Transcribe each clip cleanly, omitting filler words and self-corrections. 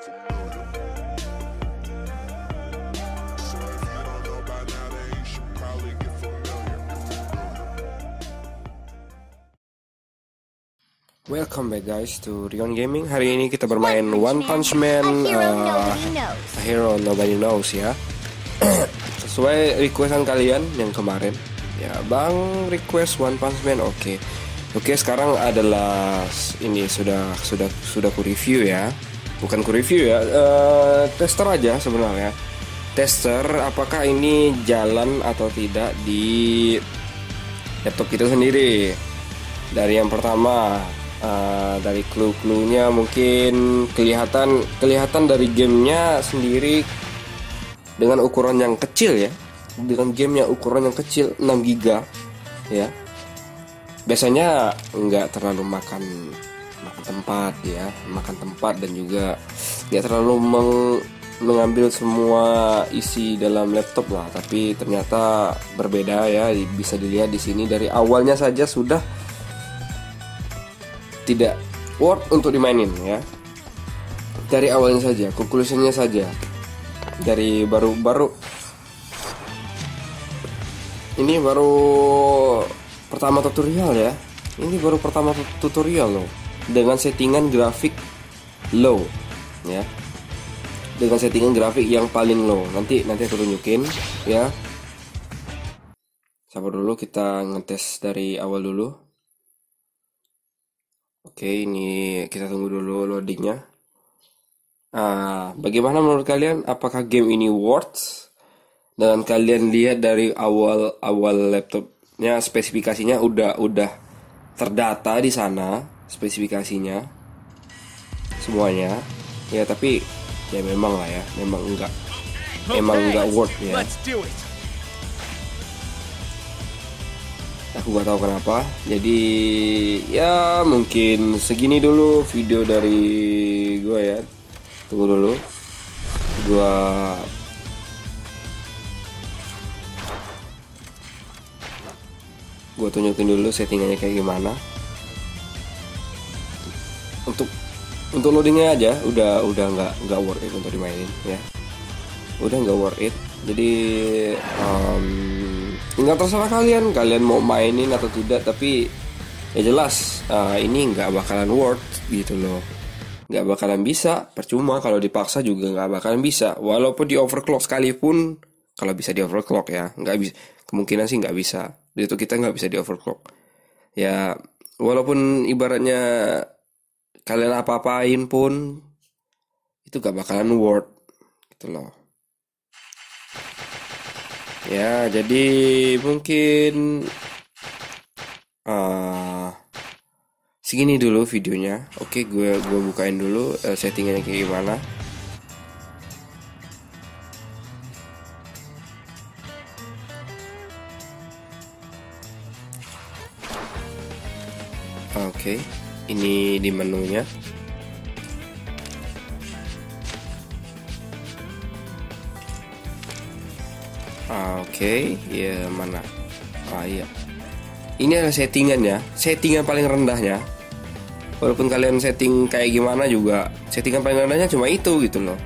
Welcome back guys to Rion Gaming. Hari ini kita bermain One Punch Man, a hero nobody knows ya. Sesuai requestan kalian yang kemarin. Ya, Bang request One Punch Man. Oke, sekarang adalah ini sudah ku review ya. Bukan ku review ya, tester aja sebenarnya. Tester apakah ini jalan atau tidak di laptop kita sendiri. Dari yang pertama, dari clue-cluenya mungkin kelihatan dari gamenya sendiri dengan ukuran yang kecil ya, dengan gamenya ukuran yang kecil 6 GB ya. Biasanya nggak terlalu makan tempat ya, makan tempat dan juga nggak terlalu mengambil semua isi dalam laptop lah. Tapi ternyata berbeda ya, bisa dilihat di sini dari awalnya saja sudah tidak worth untuk dimainin ya. Dari awalnya saja, conclusionnya saja. Dari baru ini baru pertama tutorial ya. Ini baru pertama tutorial loh. Dengan settingan grafik low ya. Dengan settingan grafik yang paling low. Nanti aku tunjukin ya. Sabar dulu, kita ngetes dari awal dulu. Oke, ini kita tunggu dulu loadingnya. Bagaimana menurut kalian? Apakah game ini worth? Dan kalian lihat dari awal laptopnya, spesifikasinya udah terdata di sana, spesifikasinya semuanya. Ya tapi ya memang lah ya, memang enggak worth ya. Aku gak tahu kenapa. Jadi ya mungkin segini dulu video dari gue ya. Tunggu dulu, gue tunjukin dulu settingannya kayak gimana. Untuk loadingnya aja udah nggak worth it untuk dimainin ya. Udah nggak worth it. Jadi nggak terserah kalian mau mainin atau tidak, tapi ya jelas ini nggak bakalan worth gitu loh, nggak bakalan bisa, percuma kalau dipaksa juga nggak bakalan bisa, walaupun di overclock sekalipun. Kalau bisa di overclock ya, nggak bisa, kemungkinan sih nggak bisa, itu kita nggak bisa di overclock ya. Walaupun ibaratnya kalian apa-apain pun itu nggak bakalan worth gitu loh. Ya, jadi mungkin segini dulu videonya. Oke, gue bukain dulu settingannya kayak gimana. Oke, ini di menunya. Oke, ya mana? Iya. Ini adalah settingan ya, settingan paling rendahnya. Walaupun kalian setting kayak gimana juga, settingan paling rendahnya cuma itu gitu loh.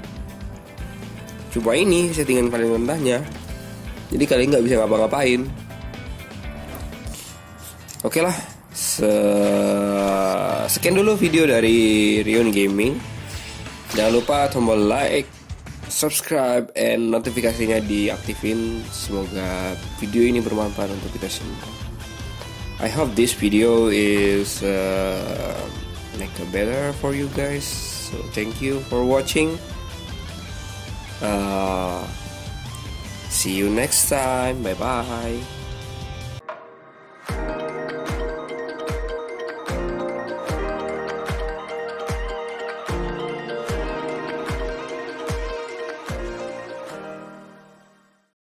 Coba ini settingan paling rendahnya. Jadi kalian nggak bisa ngapa-ngapain. Oke lah, sekian dulu video dari Rion Gaming. Jangan lupa tombol like, subscribe, and notifikasinya diaktifin. Semoga video ini bermanfaat untuk kita semua. I hope this video is make a better for you guys. So thank you for watching. See you next time. Bye bye.